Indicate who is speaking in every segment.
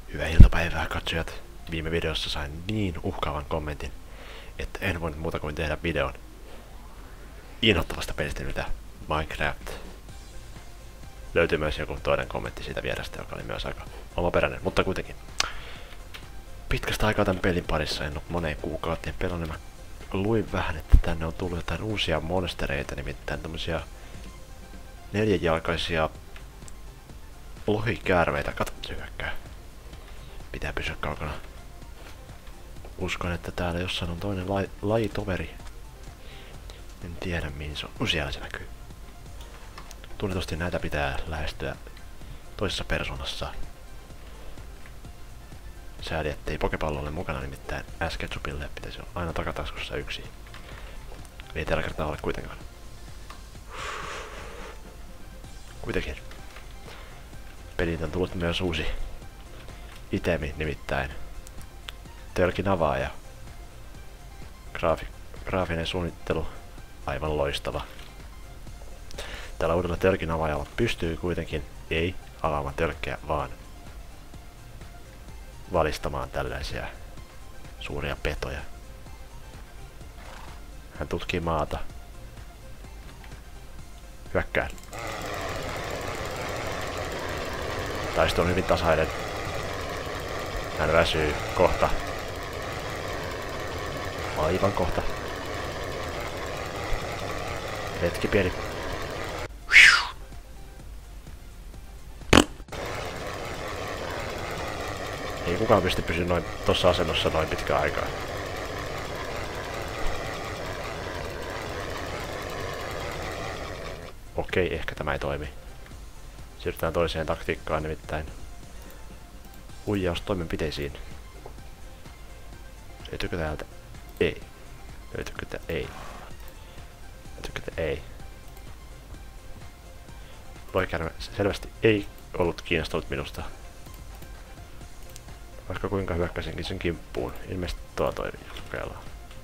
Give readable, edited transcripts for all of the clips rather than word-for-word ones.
Speaker 1: Hyvää iltapäivää, katsojat. Viime videossa sain niin uhkaavan kommentin, että en voinut muuta kuin tehdä videon inhottavasta pelistä nimeltä Minecraft. Löytyy myös joku toinen kommentti siitä vierestä, joka oli myös aika omaperäinen, mutta kuitenkin. Pitkästä aikaa tämän pelin parissa en ole moneen kuukauteen pelannut. Mä luin vähän, että tänne on tullut jotain uusia monstereita, nimittäin tämmösiä neljänjalkaisia lohikäärmeitä. Kato, se hyökkää. Pitää pysyä kaukana. Uskon, että täällä jossain on toinen lajitoveri. En tiedä mihin se on. Siellä se näkyy. Tunnetusti näitä pitää lähestyä toisessa persoonassa. Sääli, ettei pokepallo ole mukana, nimittäin S-Ketchupille pitäisi olla aina takataskussa yksi. Ei tällä kertaa ole kuitenkaan. Kuitenkin. Peliin on tullut myös uusi itemi, nimittäin tölkin avaaja. Graafinen suunnittelu, aivan loistava. Tällä uudella tölkin avaajalla pystyy kuitenkin ei avaamaan tölkkejä, vaan valistamaan tällaisia suuria petoja. Hän tutkii maata. Hyökkää. Taisto on hyvin tasainen. Hän väsyy kohta. Aivan kohta. Hetki pieni. Ei kukaan pysty pysyä noin tossa asennossa noin pitkään aikaa. Okei, ehkä tämä ei toimi. Siirrytään toiseen taktiikkaan, nimittäin huijaustoimenpiteisiin. Löytyykö täältä? Ei. Löytyykö täältä? Ei. Löytyykö täältä? Ei. Lohikäärme selvästi ei ollut kiinnostunut minusta. Vaikka kuinka hyökkäsinkin sen kimppuun. Ilmeisesti tuo toimii. Kokeillaan.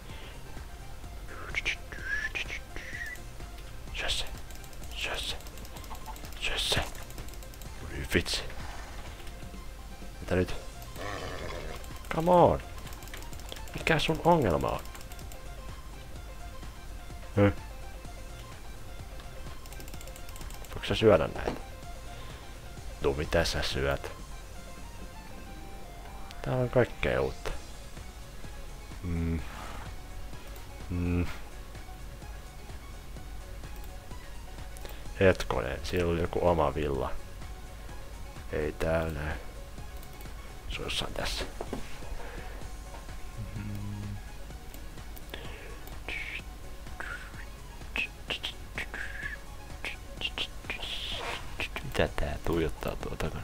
Speaker 1: Syö se. Syö se. Syö se. Vitsi. Mitä nyt? Come on. Mikä sun ongelma on? Voitko sä syödä näitä? Mitä sä syöt? Täällä on kaikkea uutta. Hetkonen, siellä oli joku oma villa. Ei täällä. Se on jossain tässä. Mitä tää tuijottaa tuo takana?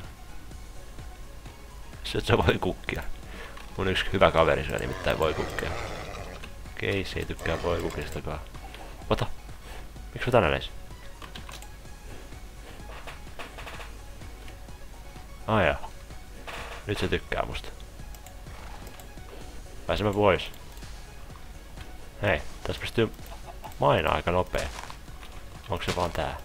Speaker 1: Syöt sä voikukkia? Mun yksi hyvä kaveri syö nimittäin voikukkia. Okei, se ei tykkää voikukistakaan. Ota! Miks mä tänne näis? Aja. Nyt se tykkää musta. Pääsemme pois. Hei, tässä pystyy mainaa aika nopee. Onko se vaan tää?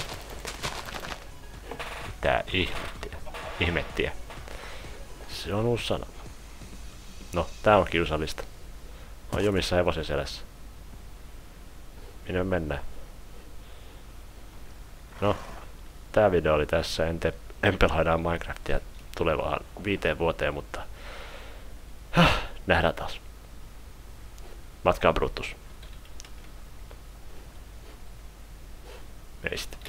Speaker 1: Mitä ihmettiä? Se on uusi sana. No, tää on kiusallista. On jumissa hevosen selässä. Minne mennään? No, tää video oli tässä. En pelaa enää Minecraftia tulevaan 5 vuoteen, mutta nähdään taas. Matkaa Brutus. Meistä.